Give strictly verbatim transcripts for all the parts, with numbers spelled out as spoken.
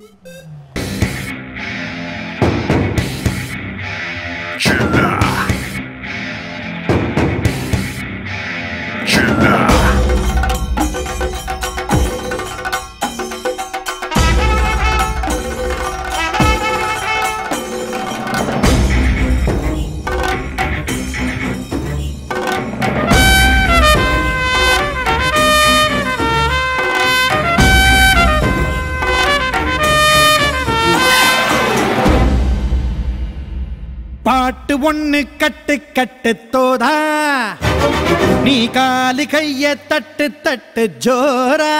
பாட்டு ஒண்ணு கட்டு கட்டு தோதா நீ காலு கைய தட்டு தட்டு ஜோரா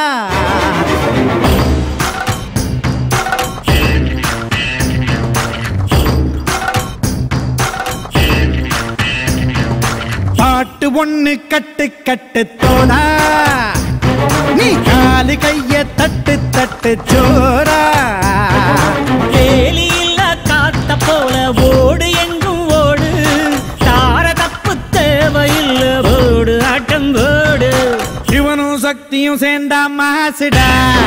பாட்டு ஒண்ணு கட்டு கட்டு தோதா நீ காலு கைய தட்டு தட்டு ஜோரா வேலி இல்ல காத்த போல ஓடு எங்கும் ஓடு தார தப்பு தேவையில்ல ஓடு ஆட்டம் ஓடு சிவனும் சக்தியும் சேர்ந்தா மாசுடா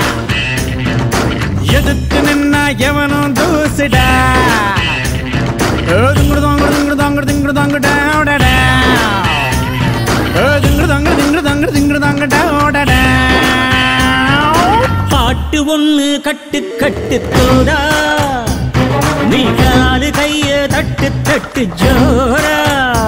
எதிர்த்து நின்னா எவனும் தூசுடா திங்குடு தாங்குடு திங்குடு தாங்குடு திங்குடு தாங்குடா ஓடடா திங்குடு தாங்குடு திங்குடு தாங்குடு திங்குடு தாங்குடா ஓடடா பாட்டு ஒண்ணு கட்டு கட்டு தோடா நீ காலு கைய தட்டு தட்டு ஜோரா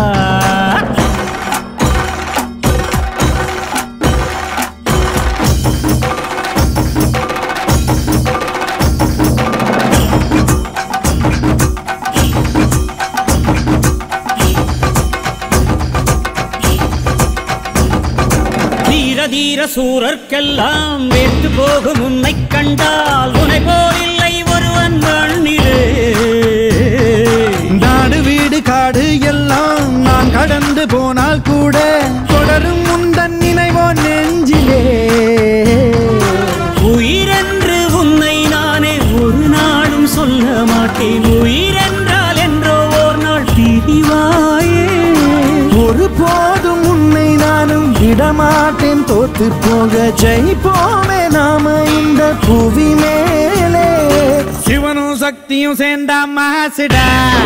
தீர தீர சூரர்க்கெல்லாம் வேட்டு போகும் உன்னை கண்டால் உனை போல் இல்லை ஒருவன் மண்ணிலே நாடு வீடு காடு எல்லாம் நான் கடந்து போனால் கூட தொடரும் உந்தன் நினைவோ நெஞ்சிலே உயிரென்று உன்னை நானே ஒரு நாளும் சொல்ல மாட்டேன் உயிரென்றால் என்றோ ஓர் நாள் பிரிவாயே ஒரு போதும் உன்னை நானும் விடமாட்டேன் தோத்து போக ஜெயிப்போமே நாம இந்த புவி மேலே சிவனும் சக்தியும் சேர்ந்தா மாசுடா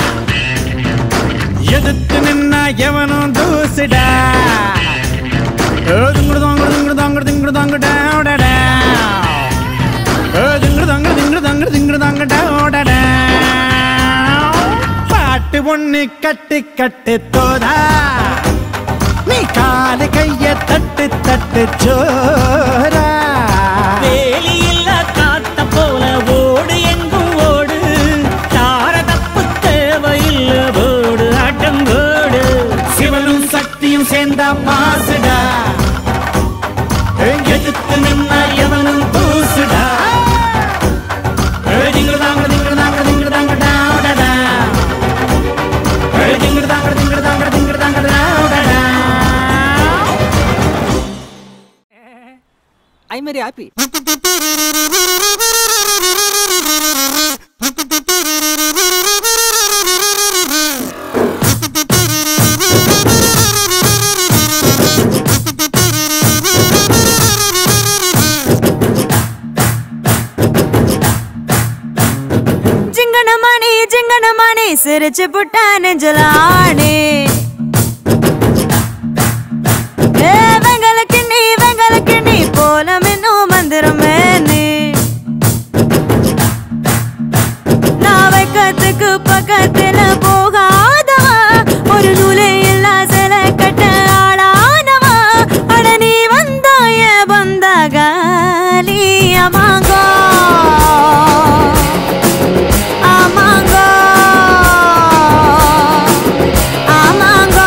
எதிர்த்து நின்னா எவனும் தூசுடா திங்குடு தாங்குடு திங்குடு தாங்குடு திங்குடு தாங்குடா ஓடடா திங்குடு தாங்குடு திங்குடு தாங்குடு திங்குடு தாங்குடா ஓடடா பாட்டு ஒண்ணு கட்டு கட்டு தோதா நீ காலு கைய தட்டு தட்டு ஜோரா வேலி இல்ல காத்த போல ஓடு எங்கும் ஓடு தார தப்பு தேவையில்ல ஓடு ஆட்டம் ஓடு சிவனும் சக்தியும் சேர்ந்தா மாசுடா எதிர்த்து நின்னா எவனும் தூசுடா திங்குடு தாங்குடு திங்குடு தாங்குடு திங்குடு தாங்குடா ஓடடா திங்குடு தாங்குடு திங்குடு தாங்குடு திங்குடு தாங்குடா ஓடடா I'm very happy. Jingana mani, jingana mani, sirichu putta nenjalaane. போலமின்னோ மந்திரமேனே நான் வைக்கத்துக்கு பக்கத்துல போகாதவா ஒரு நூலே இல்லா சில கட்ட ஆளானவா அட நீ வந்தாய பந்தகாலி அமாங்கோ அமாங்கோ அமாங்கோ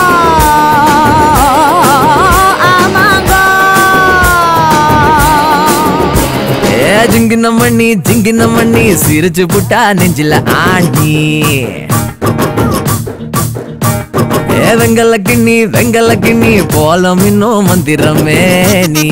ஜிங்கின மண்ணி ஜிங்கின மண்ணி சிரிச்சு புட்டா நெஞ்சில ஆண்டி ஏ வெங்கல கிண்ணி வெங்கல கிண்ணி போலம் இன்னும் மந்திரமே நீ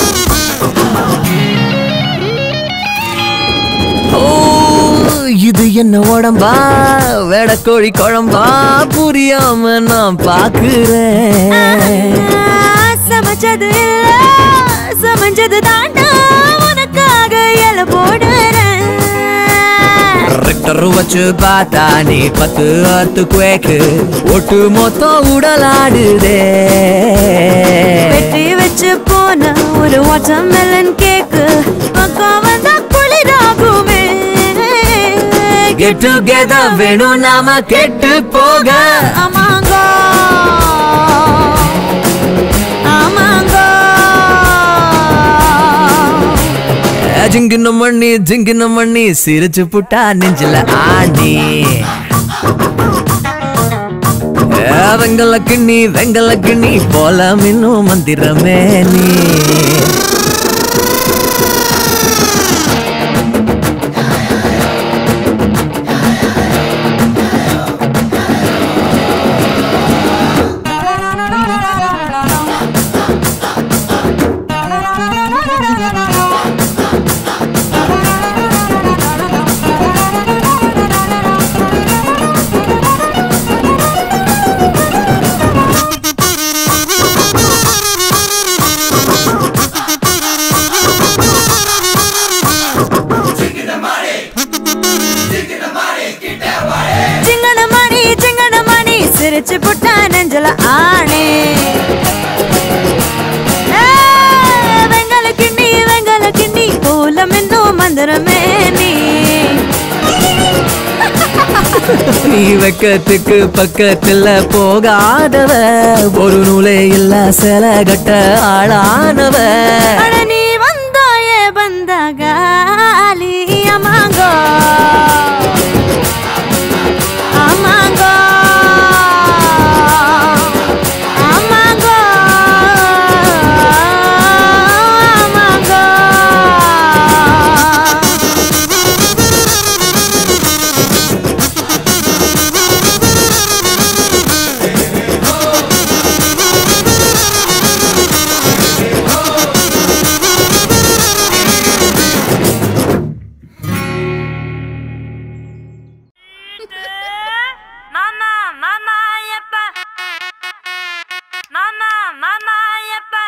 இது என்ன உடம்பா வேடக்கோழி குழம்பா புரியாம நான் பாக்குறேன். சமைச்சது இல்ல சமைச்சது தாண்டா உனக்காக எல போடுறேன். ரெக்டர் வச்சு பார்த்தா நீ பத்து அத்து குவேக்கு ஒட்டு மொத்தம் உடலாடுதே. வெட்டி வச்சு போன ஒரு வாட்டர்மெலன் கேக்கு பக்கம் வந்தா குளிராகுமே. கெட் டுகெதர் வேணும் நாம கெட்டு போக. ஆமாங்கோ ஆமாங்கோ ஜிங்கின மண்ணி ஜிங்கின மண்ணி சிரிச்சு புட்டா நெஞ்சில ஆணி. வெங்கல கிண்ணி வெங்கல கிண்ணி போல மின்னும் மந்திரமே நீ. சிரிச்சு புட்டா நெஞ்சல ஆணே. வெங்கல கிண்ணி வெங்கல கிண்ணி போல மின்னும் மந்திரமே நீ. நீ வெக்கத்துக்கு பக்கத்துல போகாதவ ஒரு நூலே இல்ல சில கட்ட ஆளானவ. நீ வந்தாயே பந்தகாலி. அமாங்கோ ஆமாங்கோ ஆமாங்கோ ஆமாங்கோ. Mama, mama, yappa. Mama, mama, yappa.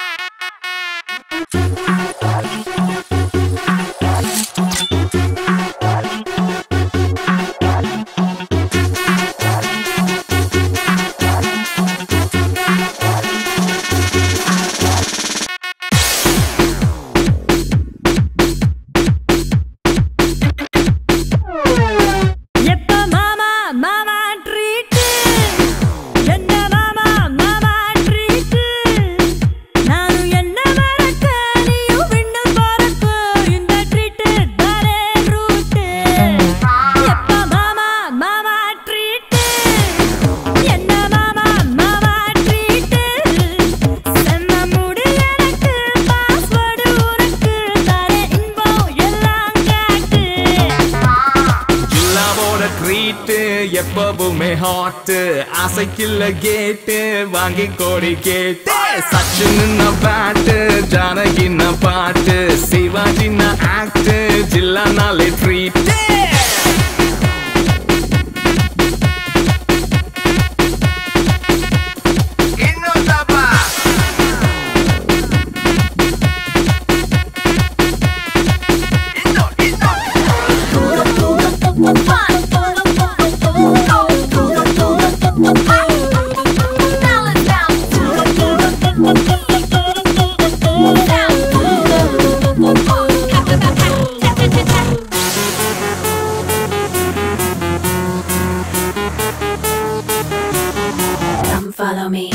எப்பவுமே ஹாட் ஆசைக்குள்ள கேட்டு வாங்கி கோடி கேட்டு. சச்சின் பேட்டு ஜானகி பாட்டு சிவாஜி ஆக்ட் ஜில்லானாலே treat. Follow me.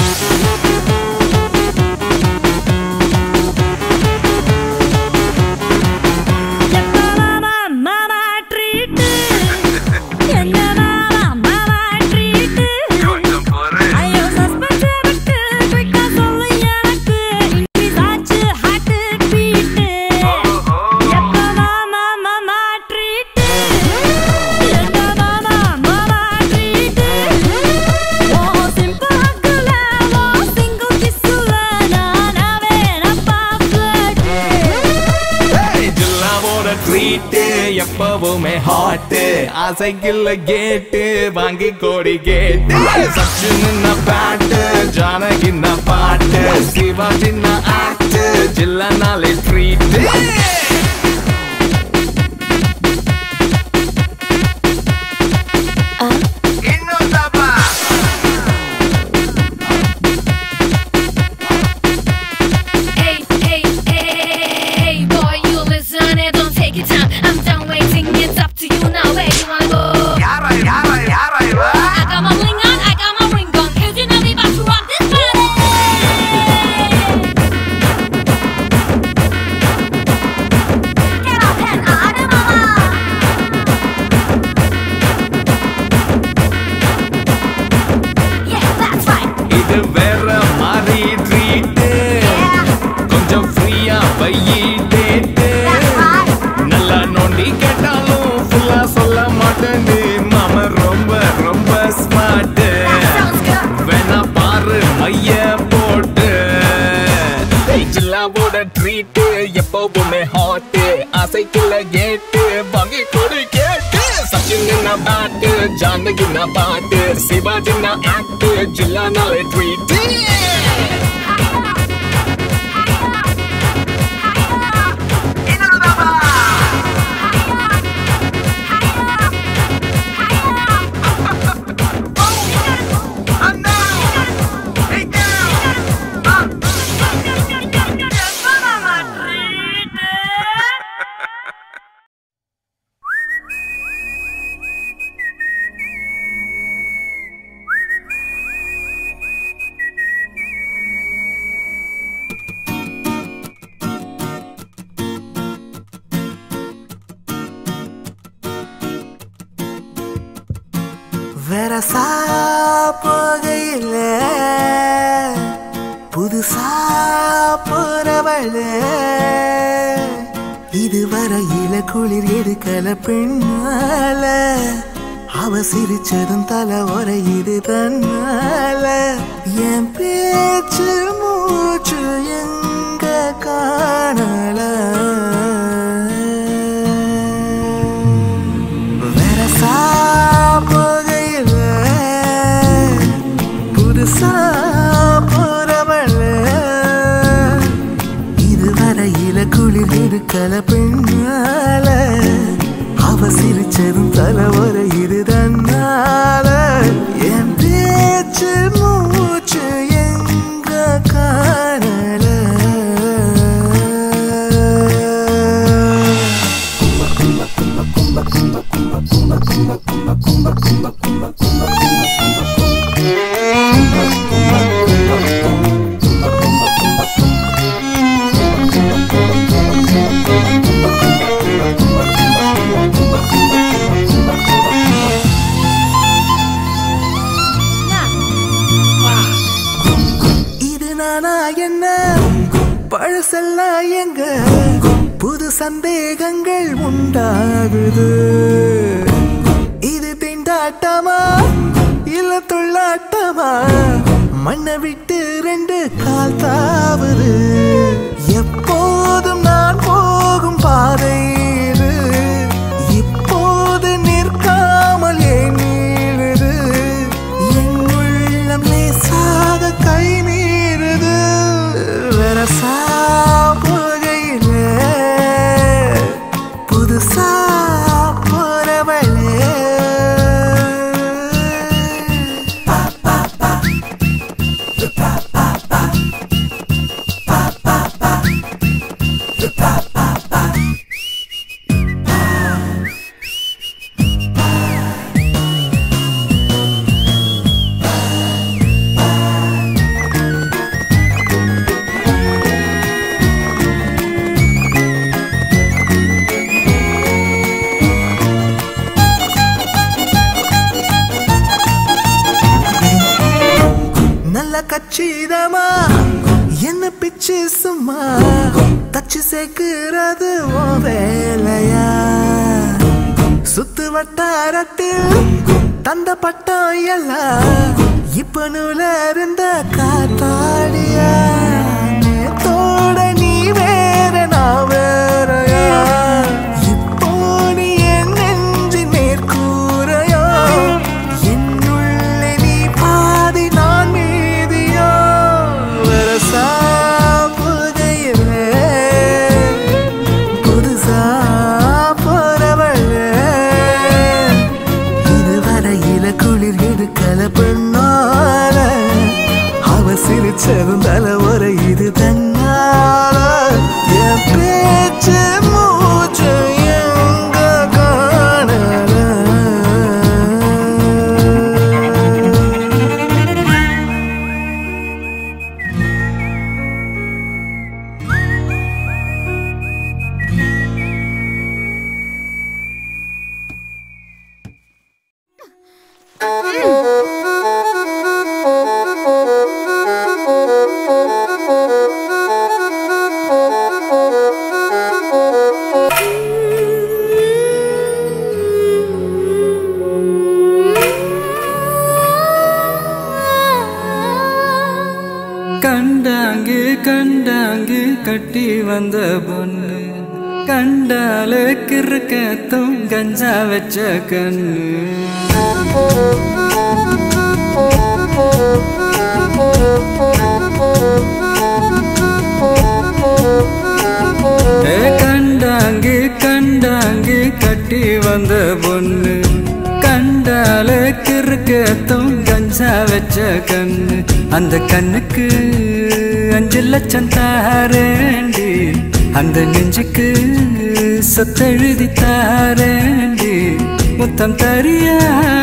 Mama, mama, treat. Hot ஆசைக்குள்ள கேட்டு வாங்கி கோடி கேட்டு சச்சின் பேட்டு ஜானகி பாட்டு சிவாஜி ஆக்ட் ஜில்லனாலே ட்ரீட் எப்பவுமே ஹாட் ஆசைக்குள்ள கேட்டு வாங்கி கொடு கேட்டு சச்சின் பாட்டு ஜானகி பாட்டு சிவாஜி ஆக்ட் ஜில்லானாலே ட்ரீட் வெரசா போகையில புதுசா போறவள இதுவரையில குளிர் எடுக்கல பெண்ணால அவ சிரிச்சதும் தலை உரையுது தன்னால என் பேச்சு மூச்சு எங்க காணல வெரசா குளிர் இருக்கல பெண்ணால அவ சிரிச்சதும் தலைவர இருதன்னால என் பேச்சு மூச்சு எங்க காணல கும்ப கும்ப கும்ப கும்ப கும்ப கும்ப கும்ப கும்ப கும்ப கும்ப கும்ப கும்ப பழசெல்லாம் எங்க புது சந்தேகங்கள் உண்டாகுது இது திண்டாட்டமா இல்ல துள்ளாட்டமா மண்ணை விட்டு ரெண்டு கால் தாவுது எப்போதும் நான் போகும் பாதை இது இப்போது நிற்காமல் ஏன் நீளுது என் உள்ளம் லேசாக கை மீறுது வெரசா போகையில புதுசா போறவளே கச்சிதமா என்ன பிச்சு சும்மா தச்சு சேர்க்கிறது ஓ வேலையா சுத்து வட்டாரத்தில் தந்த பட்டம் எல்லாம் இப்ப நூல இருந்த காத்தாடியா நேத்தோட நீ வேற நான் வேறையா இப்போ நீ என் நெஞ்சின் கட்டி வந்த பொண்ணு கண்டாலே கிறுக்கத்தும் கஞ்சா வச்ச கண்ணு கண்டாங்கி கண்டாங்கி கட்டி வந்த பொண்ணு கண்டாலே கிறுக்கத்தும் கஞ்சா வச்ச கண்ணு அந்த கண்ணுக்கு அஞ்சு லட்சம் தாரேண்டி அந்த நெஞ்சுக்கு சொத்தெழுதி தாரேண்டி முத்தம் தரியா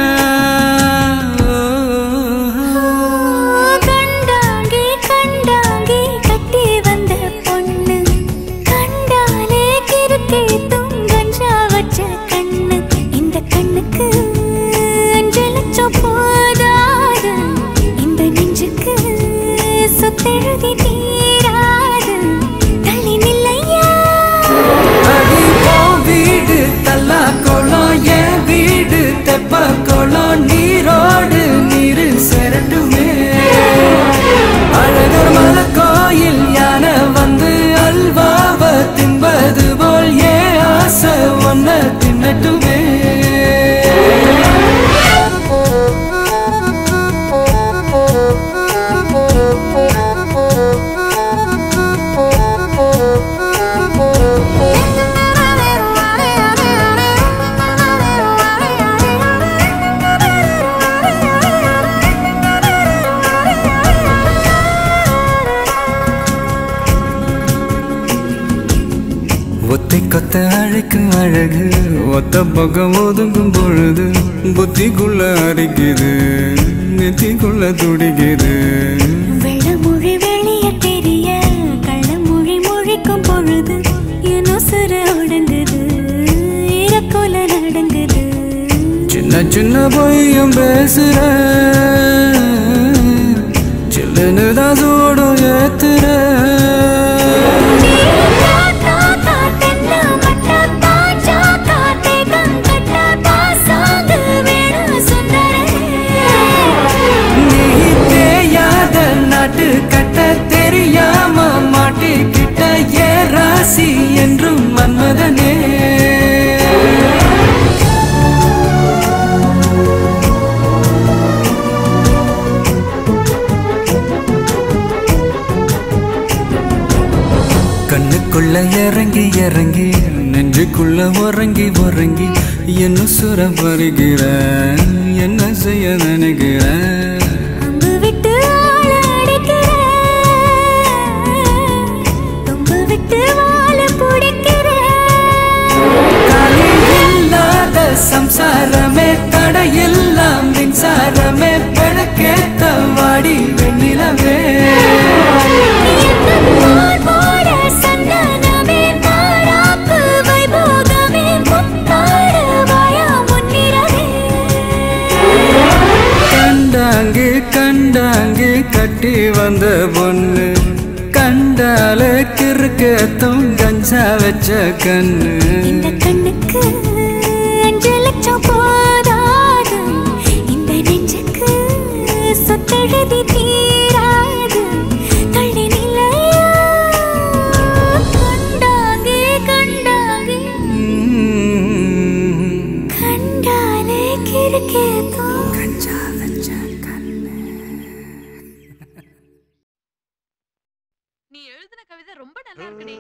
கண்டாங்கி கண்டாங்கி கட்டி வந்த பொண்ணு கண்டாலே கிறுக்கேத்தும் கஞ்சா வச்ச கண்ணு இந்த கண்ணுக்கு அஞ்சு லட்சம் போதாது இந்த நெஞ்சுக்கு சொத்தெழுதி தீராது தள்ளி நில்லையா அடி போ வீடு தல்லா கோலம் என் வீடு தெப்ப கோலம் நீரோடு நீரு செரட்டுமே அழகர் மலை கோயில் யானை வந்து அல்வாவ தின்பது போல் ஏ ஆசை ஒன்ன தின்னட்டுமே ஒத்தை கொத்த அழைக்கும் அழகு ஒத்த பக்கம் ஒதுங்கும் பொழுது புத்திக்குள்ள அரிக்குது நெத்திக்குள்ள துடிக்குது வெள்ளமொழி வெளிய தெரிய கள்ளமொழி மொழிக்கும் பொழுது என் உசுர ஒடுங்குது இறக்கோல நடங்குது சின்ன சின்ன பொய்யும் பேசுற சில்லுன்னு தான் சூடும் ஏத்துற கட்ட தெரியாம மாட்டிக்கிட்ட ஏ ராசி என்றும் மன்மதனே கண்ணுக்குள்ள இறங்கி இறங்கி நெஞ்சுக்குள்ள உறங்கி உறங்கி என்ன சுர வருகிற என்ன செய்ய நினைக்கிற சம்சாரமே தடையெல்லாம் மின்சாரமே பிழக்கேத்த வாடி வெண்ணிலவே கண்டாங்கி கண்டாங்கி கட்டி வந்த பொண்ணு கண்டாலே கிறுக்கத்தும் கஞ்சா வச்ச கண்ணு இந்த கண்ணுக்கு அஞ்சு லட்சம் போதாது இந்த நெஞ்சுக்கு சொத்தெழுதி தீராது தள்ளி நிலையா கண்டாங்கி கண்டாங்கி கண்டாலே கிறுக்கேத்தும் கஞ்சா வச்ச கண்ணு. நீ எழுதின கவிதை ரொம்ப நல்லா இருக்குடி.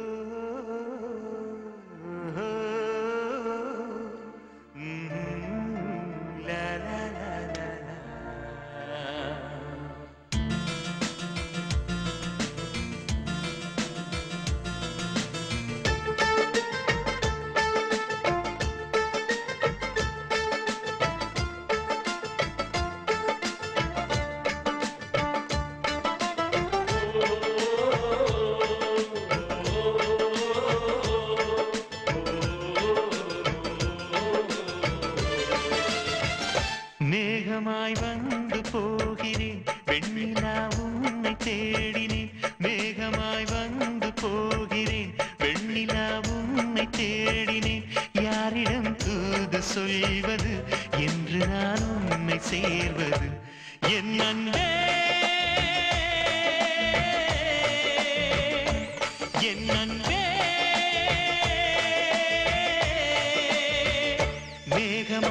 மேகமாய் வந்து போகிறேன் வெண்ணிலா உன்னை தேடினேன் மேகமாய் வந்து போகிறேன் வெண்ணிலா உன்னை தேடினேன் யாரிடம் தூது சொல்வது என்று நான் உன்னை சேர்வது என் அன்பே என்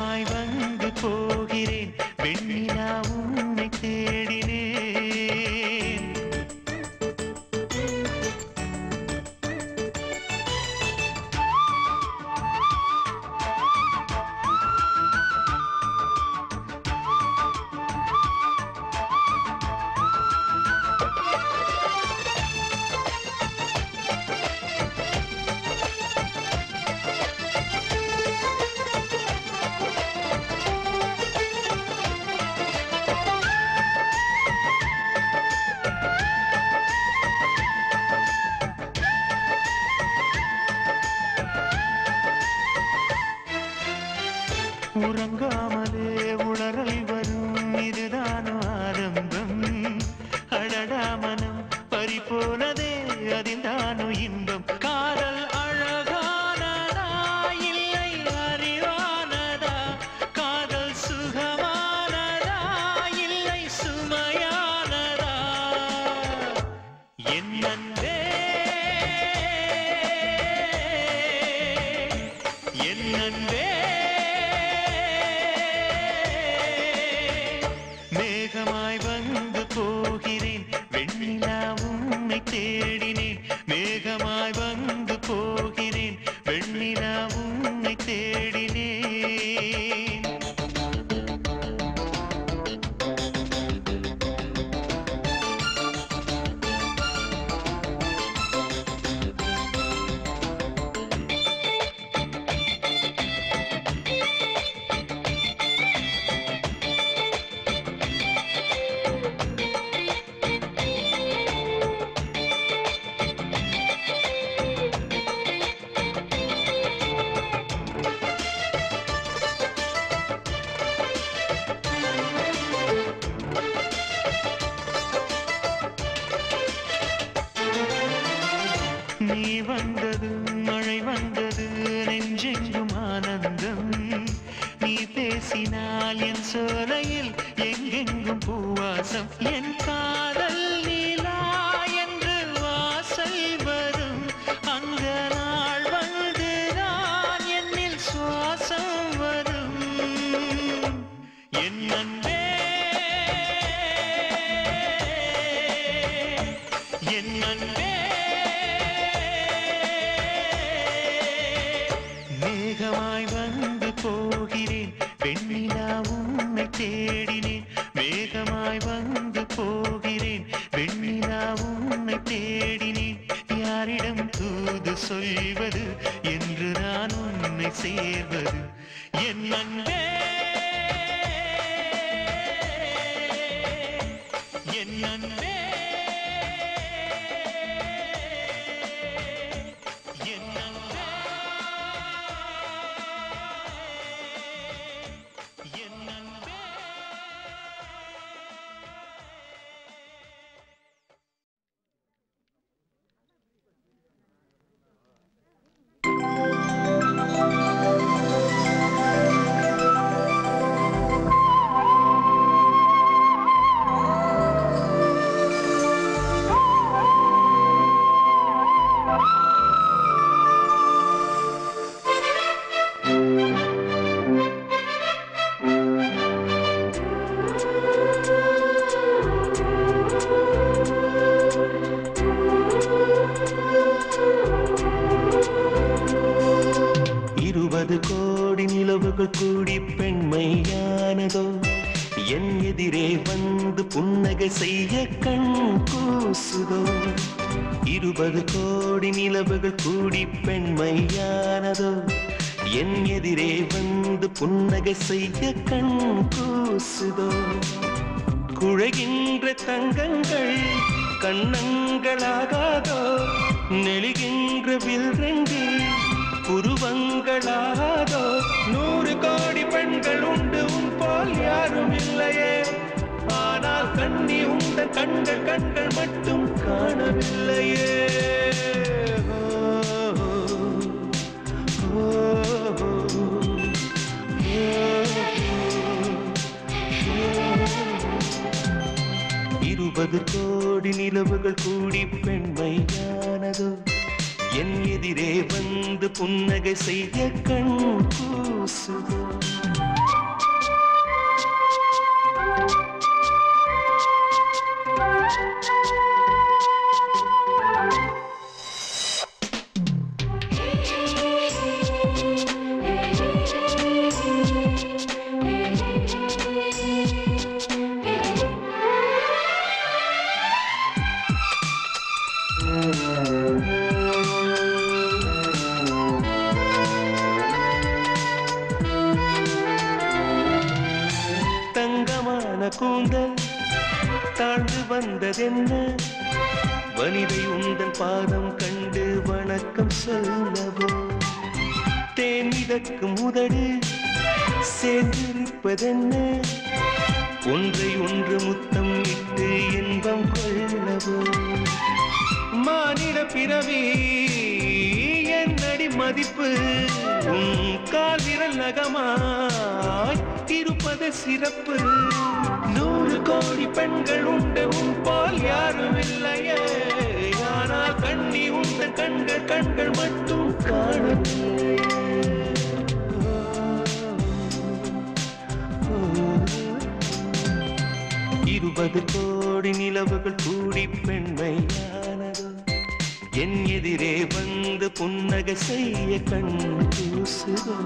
மேகமாய் வந்து போகிறேன் வெண்ணிலா உன்னை தேடினேன். உறங்காமலே உளறல் வரும் இதுதான் ஆரம்பம். அடடா மனம் பறிபோனதே அதில்தானோ இன்பம். காதல் அழகானதா இல்லை அறிவானதா? காதல் சுகமானதா இல்லை சுமையானதா? என் அன்பே என் அன்பே மேகமாய் வந்து போகிறேன் வெண்ணிலா உன்னை தேடினேன். மேகமாய் வந்து போகிறேன் வெண்ணிலா உன்னை தேடினேன். நீ வந்தது மழை வந்தது நெஞ்செங்கும் ஆனந்தம். நீ பேசினால் என் சோலையில் எங்கெங்கும் பூவாசம். என் காதல் நீலா என்று வாசல் வரும். அந்த நாள் வந்துதான் என்னில் சுவாசம் வரும். என் அன்பே என் அன்பே மேகமாய் வந்து போகிறேன் வெண்ணிலா உன்னை தேடினேன். மேகமாய் வந்து போகிறேன் வெண்ணிலா உன்னை தேடினேன். யாரிடம் தூது சொல்வது என்று நான் உன்னை சேர்வது? என் அன்பே என் அன்பே என் அன்பே என் அன்பே. இருபது கோடி நிலவுகள் கூடி பெண்மையானதோ என் எதிரே வந்து புன்னகை செய்ய கண் கூசுதோ. இருபது கோடி நிலவுகள் கூடி பெண்மையானதோ என் எதிரே வந்து புன்னகை செய்ய கண் கூசுதோ. குழைகின்ற தங்கங்கள் கண்ணங்களாகாதோ, நெளிகின்ற வில்ரெண்டு புருவங்களாகாதோ. நூறு கோடி பெண்கள் உண்டு உன் போல் யாரும் இல்லையே, ஆனால் கண்ணி உந்த கண்கள் கண்கள் மட்டும் காணவில்லையே. இருபது கோடி நிலவுகள் கூடி பெண்மையானதோ என் எதிரே வந்து புன்னகை செய்ய கண் கூசுதோ. கூந்தல் தாழ்ந்து வந்ததென்ன வனிதை உந்தன் பாதம் கண்டு வணக்கம் சொல்லவோ தேன் மிதக்கும் உதடு சேர்ந்திருப்பதென்ன ஒன்றை ஒன்று முத்தம் இட்டு இன்பம் கொள்ளவோ மானிட பிறவி என்னடி மதிப்பு உன் கால் விரல் நகமாய் இருப்பது சிறப்பு நூறு கோடி பெண்கள் உண்டு உன் போல் யாரும் இல்லையே ஆனால் கண்ணி உண்ட கண்கள் கண்கள் மட்டும் காணவில்லை இருபது கோடி நிலவுகள் கூடி பெண்மையானதோ என் எதிரே வந்து புன்னகை செய்ய கண் கூசுதோ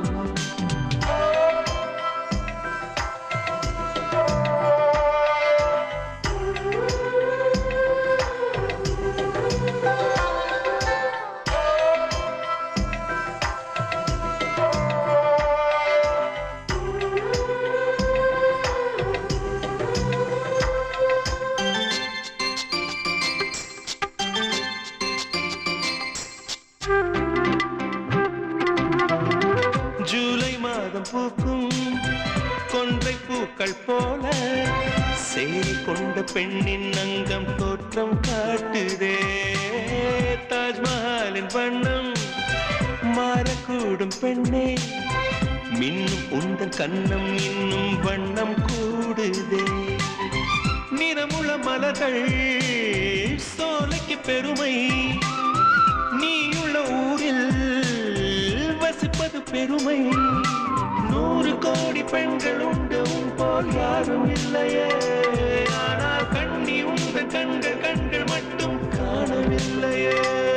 ஜூலை மாதம் பூக்கும் கொன்றை பூக்கள் போல சேரி கொண்ட பெண்ணின் அங்கம் தோற்றம் காட்டுதே தாஜ்மஹாலின் வண்ணம் மாறக்கூடும் பெண்ணே மின்னும் உந்தன் கண்ணம் இன்னும் வண்ணம் கூடுதே நிறமுள்ள மலர்கள் சோலைக்கு பெருமை நீயுள்ள ஊரில் வசிப்பது பெருமை நூறு கோடி பெண்கள் உண்டு உன் போல் யாரும் இல்லையே ஆனால் கண்ணி உந்த கண்கள் கண்கள் மட்டும் காணவில்லையே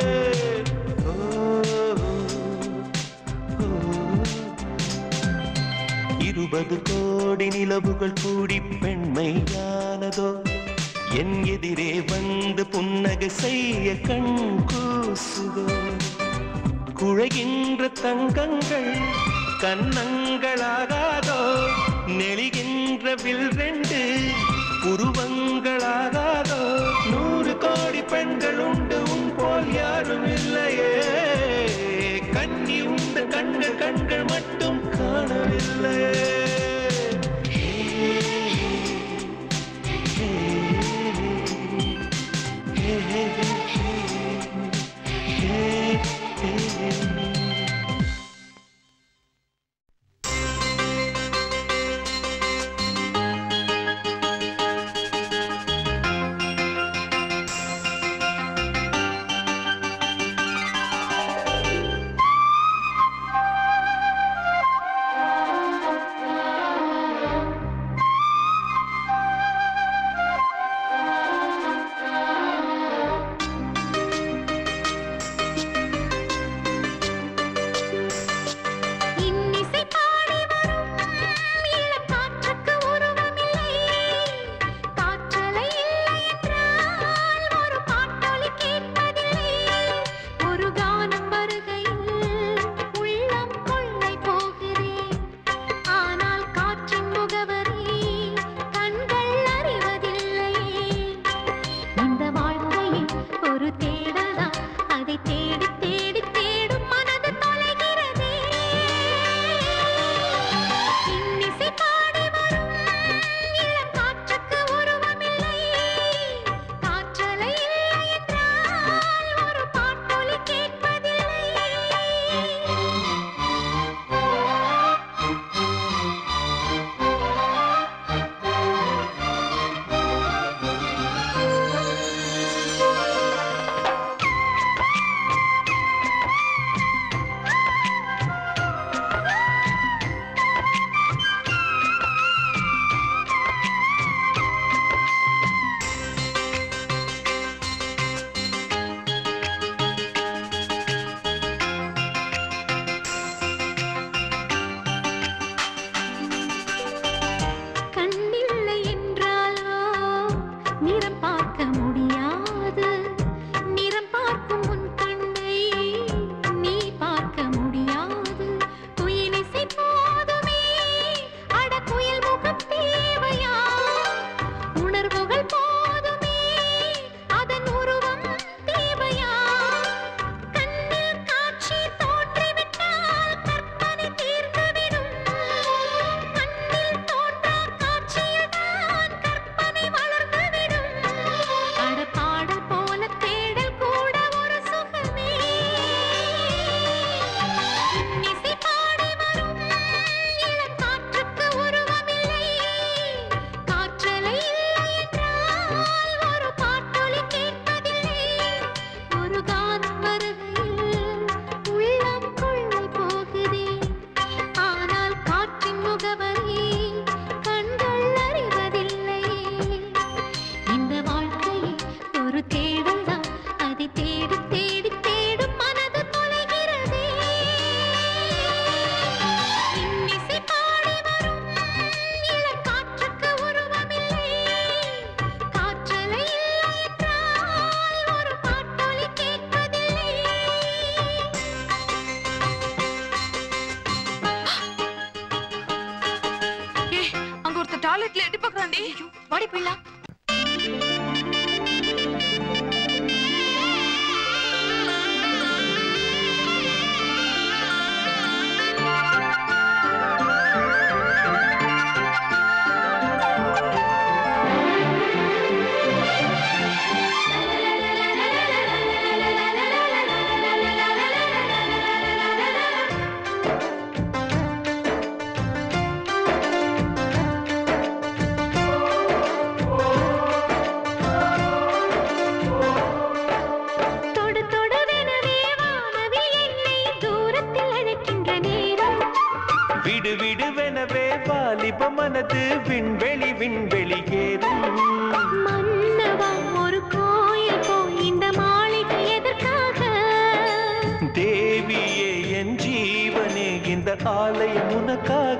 இருபது கோடி நிலவுகள் கூடி பெண்மையானதோ என் எதிரே வந்து புன்னகை செய்ய கண் கூசுதோ குழைகின்ற தங்கங்கள் கன்னங்களாகாதோ நெளிகின்ற வில் ரெண்டு உருவங்களாகாதோ நூறு கோடி பெண்கள் உண்டு உன் போல் யாரும் இல்லையே கண்ணி உந்த கண்கள் கண்கள் மட்டும் காணவில்லையே டாய்லெட்ல எட்டி பாக்குறான்டி. வாடி போயிடலாம். மனது விண்வெளி விண்வெளி ஏறும் மன்னவா ஒரு கோயில் போய் இந்த மாளிகை எதற்காக தேவியே என் ஜீவனே இந்த ஆலயம் உனக்காக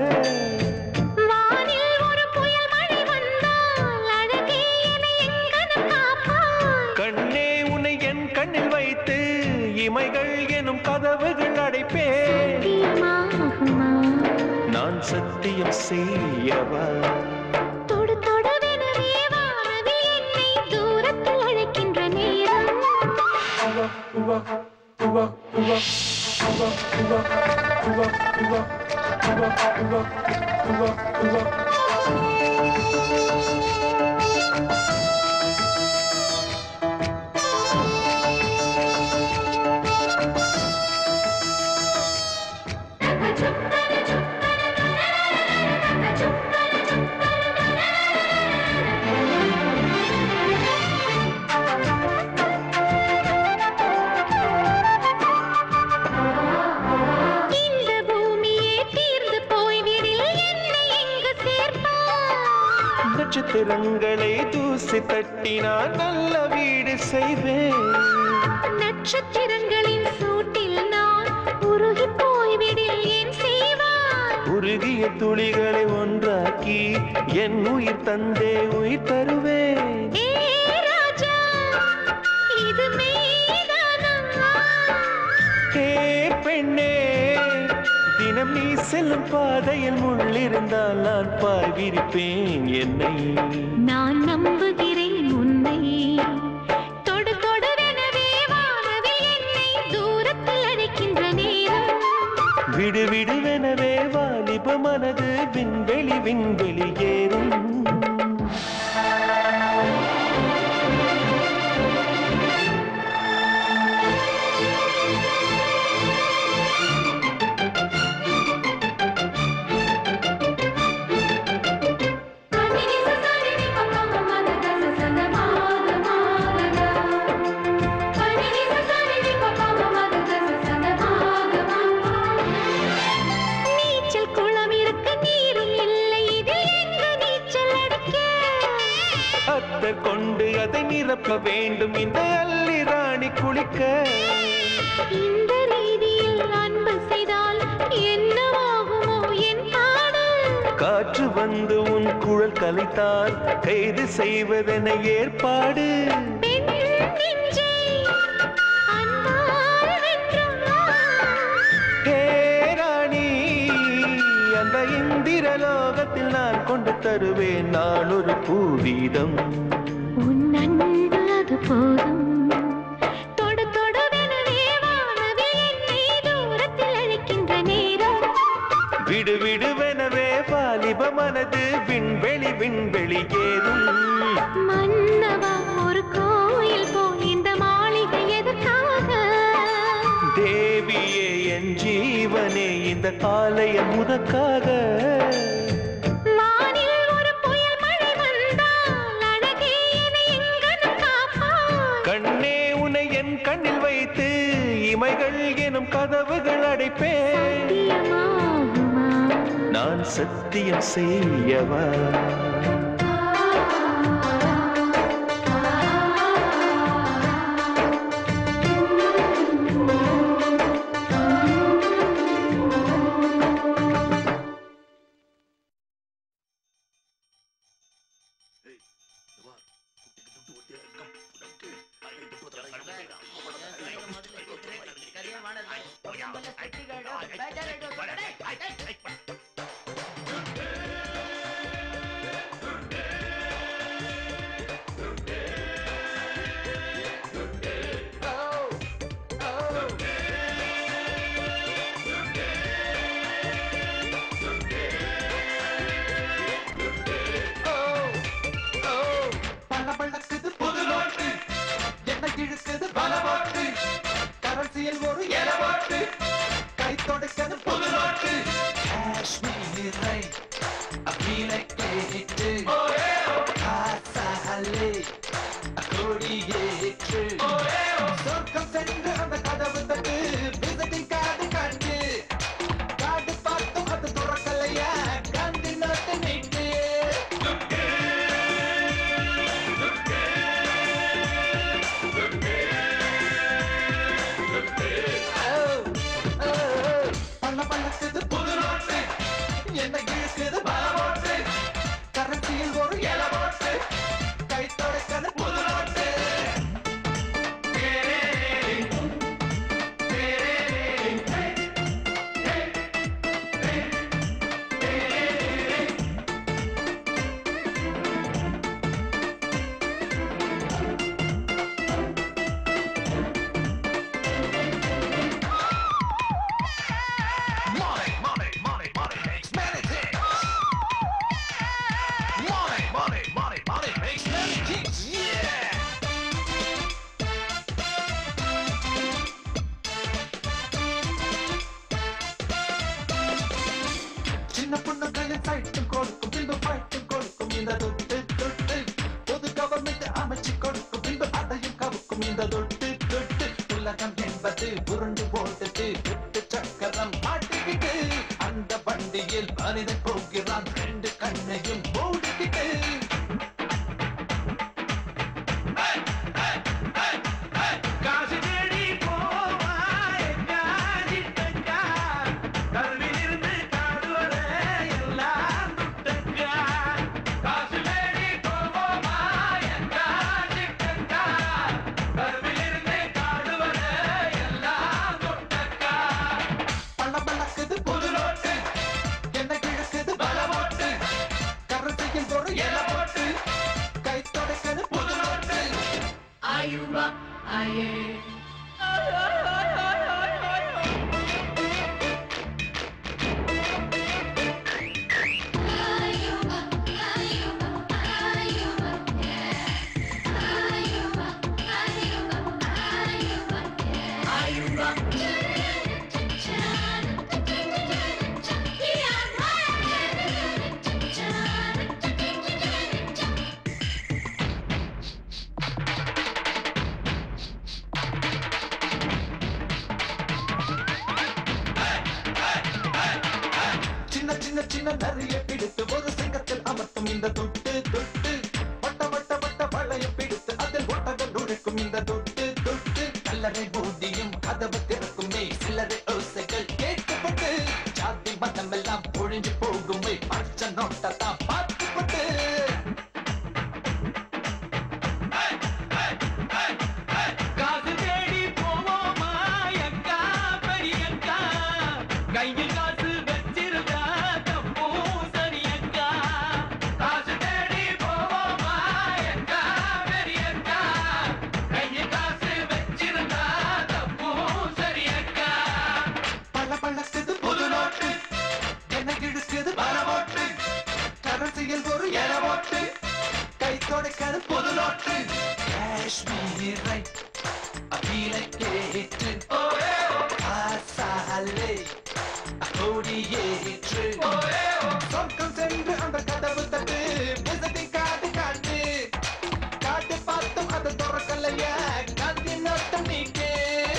வானில் ஒரு புயல் மழை வந்தால் அழகே என்னை எங்கனம் காப்பாய் கண்ணே உன்னை என் கண்ணில் வைத்து இமைகள் எனும் கதவுகள் அடைப்பேன் நான் சத்தியம் செய்யவா தொடு தொடுவெனவே வானவில் என்னை தூரத்தில் அழைக்கின்ற நேரம் நட்சத்திரங்களை தூசி தட்டினால் நல்ல வீடு செய்வேன் நட்சத்திரங்களின் சூட்டில் நான் உருகி போய்விடில் ஏன் செய்வாய் உருகிய துளிகளை ஒன்றாக்கி என் உயிர் தந்தே உயிர் தருவேன் ஏ ராஜா இது மெய்தானா ஏ பெண்ணே தினம் நீ செல்லும் பாதையில் முள்ளிருந்தால் நான் பாய் விரிப்பேன் என்னை நான் நம்புகிறேன் உன்னை தொடு தொடுவெனவே வானவில் என்னை தூரத்தில் அழைக்கின்ற நேரம் விடு விடுவெனவே வாலிப மனது விண்வெளி விண்வெளி ஏறும் கொண்டு அதை நிரப்ப வேண்டும் இந்த அல்லி ராணி குளிக்க இந்த ரீதியில் அன்பு செய்தால் என்னவாகுமோ என் பாடு காற்று வந்து உன் குழல் கலைத்தால் கைது செய்வதென ஏற்பாடு பெண் நெஞ்சை அன்பால் வென்றாய் ஹே ராணி அந்த இந்திரலோகத்தில் நான் கொண்டு தருவேன் நான் ஒரு பூவீதம் உன் அன்பு அது போதும் தொடு தொடுவெனவே வானவில் என்னை தூரத்தில் அழைக்கின்ற நேரம் விடு விடுவெனவே வாலிப மனது விண்வெளி விண்வெளி ஏறும் மன்னவா ஒரு கோயில் போய் இந்த மாளிகை எதற்காக தேவியே என் ஜீவனே இந்த ஆலயம் உனக்காக கண்ணே உன்னை என் கண்ணில் வைத்து இமைகள் எனும் கதவுகள் அடைப்பேன் நான் சத்தியம் செய்யவா கேட்டு ஆசாலே கொடியேற்று சொர்க்கம் சென்று அந்த கதவு தட்டு விசிட்டிங் கார்டு காட்டு கார்டு பார்த்தும் அது துறக்கலையா காந்தி நாட்டு நீட்டு பள்ள பள்ளக்குது புது நோட்டு என்ன இழுக்குது பாவோட்டு கரன்சியில் ஒரு இல போட்டு கை தொடக்கது புது நோட்டு சின்ன பொண்ணுகளின் சைட்டும் கொடுக்கும் பின்பு பாய்ட்டும் கொடுக்கும் இந்த தொட்டு தொட்டு பொது கவர்மெண்ட் அமைச்சு கொடுக்கும் பின்பு அதையும் கவுக்கும் இந்த தொட்டு தொட்டு உலகம் என்பது உருண்டு போட்டுட்டு விட்டு சக்கரம் மாட்டிக்கிட்டு அந்த வண்டியில் மனிதன் போகிறான் ரெண்டு கண்ணையும் மூடிக்கிட்டு காசு தேடி போவாய் காஜிட்டக்கா கல்வியிலிருந்து காடுவர எல்லாம் துட்டக்கா காசு தேடி போவாய் காஜிட்டக்கா கல்வியிலிருந்து காடுவர எல்லாம் துட்டக்கா பள்ள பள்ளக்குது புது நோட்டு என்ன கிழக்குது பல போட்டு கரன்சியில் ஒரு இல போட்டு கை தொடக்கது புது நோட்டு ஆயுவா ஆயே சின்ன சின்ன சின்ன நிறைய பிடித்து ஒரு சிங்கத்தில் அமர்த்தும் இந்த தொட்டு தொட்டு வட்ட வட்ட வட்ட வளையம் பிடித்து அதில் ஒட்டகள் நுழைக்கும் இந்த தொட்டு தொட்டு கல்லறை பூதியும் கதவு திறக்குமே சிலரை ஓசைகள் கேட்கப்பட்டு ஜாதி மதம் எல்லாம் ஒழிஞ்சு போகுமே பச்சை நோட்டத்தான் பார்த்துப்பட்டு காசு தேடி போவோமா அக்கா பெரியக்கா கையில் காசு வச்சிருந்தா தப்பும் சரியக்கா காசு தேடி போவோமா அக்கா பெரியக்கா கையில் காசு வச்சிருந்தா தப்பும் சரியக்கா பள்ள பள்ளக்குது புது நோட்டு என்ன இழுக்குது பல போட்டு கரன்சியில் ஒரு இல போட்டு கை தொடக்கது புது நோட்டு காஷ்மீரை அகிலை கேட்டு ஆசாலே கொடியேற்று சொர்க்கம் சென்று அந்த கதவு தட்டு விசிட்டிங் கார்டு காட்டு காட்டு பார்த்தும் அது துறக்கலையா காந்தி நோட்டம் நீட்டு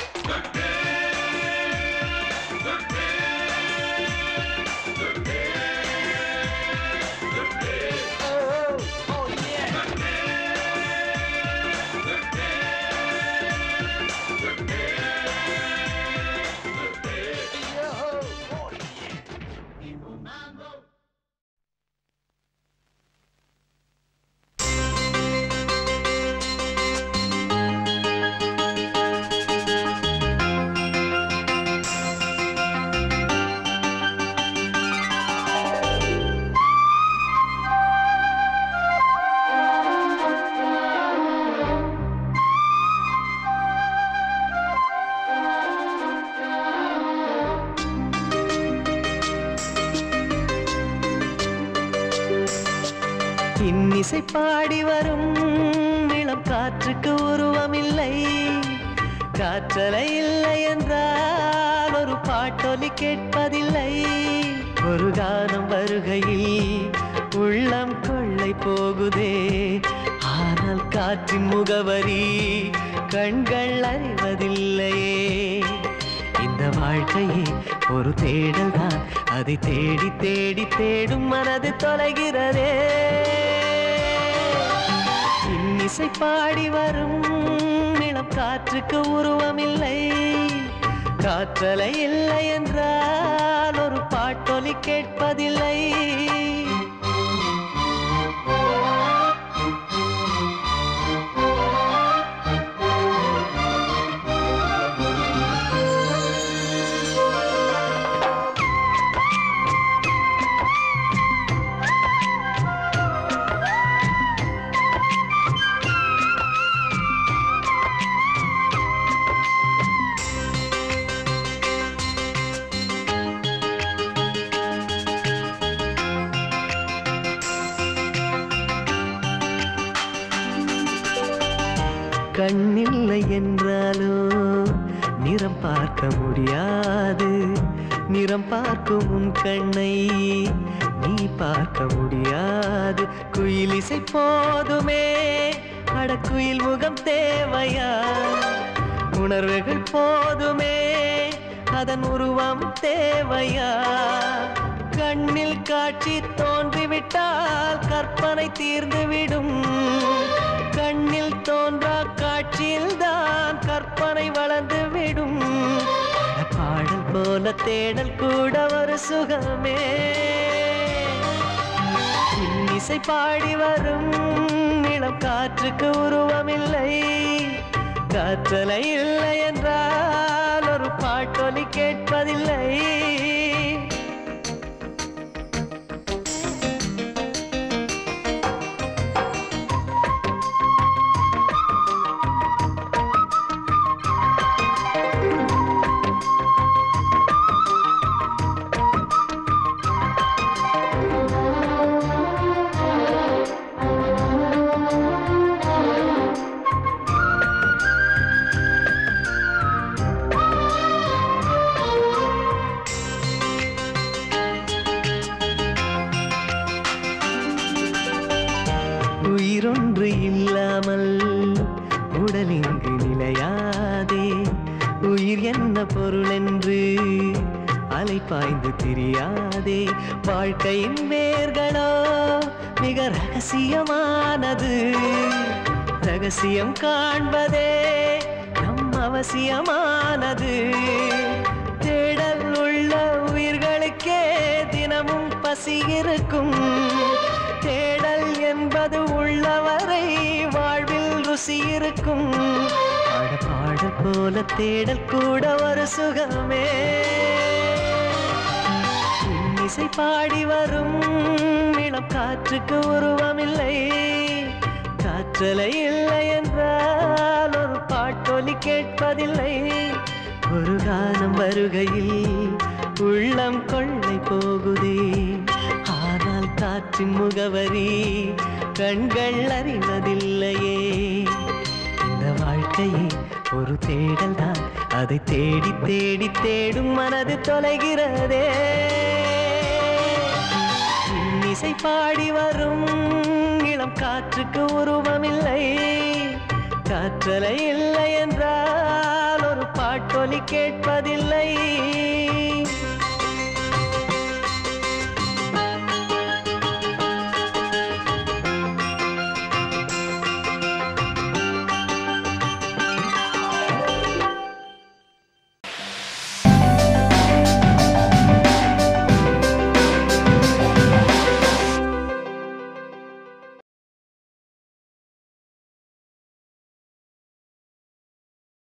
இன்னிசை பாடி வரும் இளம் காற்றுக்கு உருவமில்லை, காற்றலை இல்லை என்றால் ஒரு பாட்டொலி கேட்பதில்லை. ஒரு கானம் வருகையில் உள்ளம் போகுதே ஆனால் காற்றின் முகவரி கண்கள் அறிவதில்லையே இந்த வாழ்க்கையே ஒரு தேடல் தான் அதை தேடி தேடி தேடும் மனது தொலைகிறதே இன்னிசை பாடி வரும் இளம் காற்றுக்கு உருவமில்லை காற்றலை இல்லை என்றால் ஒரு பாட்டொலி கேட்பதில்லை கண்ணில்லை என்றாலோ நிறம் பார்க்க முடியாது நிறம் பார்க்கும் உன் கண்ணை நீ பார்க்க முடியாது குயிலிசை போதுமே அடக்குயில் முகம் தேவையா உணர்வுகள் போதுமே அதன் உருவம் தேவையா கண்ணில் காட்சி தோன்றிவிட்டால் கற்பனை தீர்ந்துவிடும் கண்ணில் தோன்றா காட்சியில் தான் கற்பனை வளர்ந்து விடும் பாடல் போல தேடல் கூட ஒரு சுகமே இன்னிசை பாடி வரும் இளம் காற்றுக்கு உருவமில்லை காற்றலை இல்லை என்றால் ஒரு பாட்டொலி கேட்பதில்லை உயிரொன்று இல்லாமல் உடல் இங்கு நிலையாதே உயிர் என்ன பொருள் என்று அலைபாய்ந்து தெரியாதே வாழ்க்கையின் வேர்களோ மிக ரகசியமானது ரகசியம் காண்பதே நம் அவசியமானது தேடல் உள்ள உயிர்களுக்கே தினமும் பசி இருக்கும் தேடல் என்பது உள்ளவரை வாழ்வில் ருசி இருக்கும் பாடல் போல தேடல் கூட ஒரு சுகமே இன்னிசை பாடி வரும் இளம் காற்றுக்கு உருவமில்லை காற்றலை இல்லை என்றால் ஒரு பாட்டொலி கேட்பதில்லை ஒரு காலம் வருகையில் உள்ளம் கொள்ளை போகுதே ஆனால் காற்றின் முகவரி கண்கள் அறிவதில்லையே இந்த வாழ்க்கையே ஒரு தேடல் தான் அதை தேடி தேடி தேடும் மனது தொலைகிறதே இன்னிசை பாடி வரும் இளம் காற்றுக்கு உருவமில்லை காற்றலை இல்லை என்றால் ஒரு பாட்டொலி கேட்பதில்லை